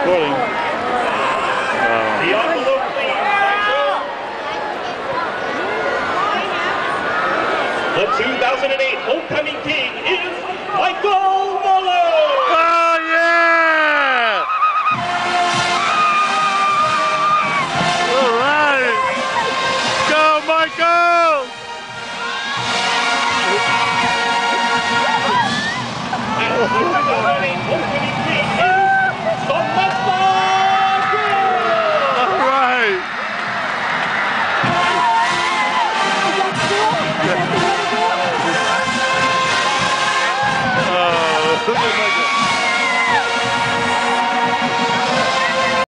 recording. The envelope, please, Nitro. The 2008 Homecoming King is Michael Muller. Oh, yeah! All right. Go, Michael! And the 2008 Homecoming King is Samantha Gill. All right. Oh my God.